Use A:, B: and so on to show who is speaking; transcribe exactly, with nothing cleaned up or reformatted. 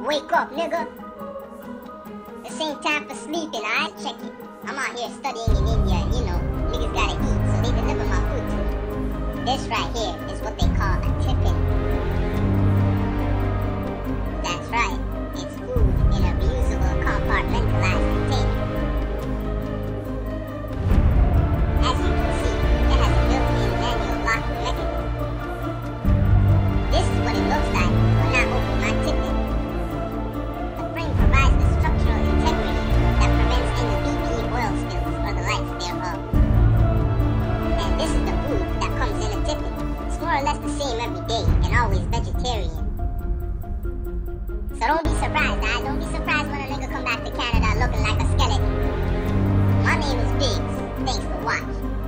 A: Wake up, nigga. This ain't time for sleeping, alright? Check it. I'm out here studying in India, and you know, niggas gotta eat, so they deliver my food to me. This right here is what they call a tiffin. That's right. It's food in a reusable, compartmentalized container. As you can see, it has a built-in manual lock mechanism. This is what it looks like when I open my tiffin. The frame provides the structural integrity that prevents any B P oil spills or the likes thereof. And this is the food that comes in a tiffin. It's more or less the same every day and always vegetarian. So don't be surprised, I don't be surprised when a nigga come back to Canada looking like a skeleton. My name is Biggs. Thanks for watching.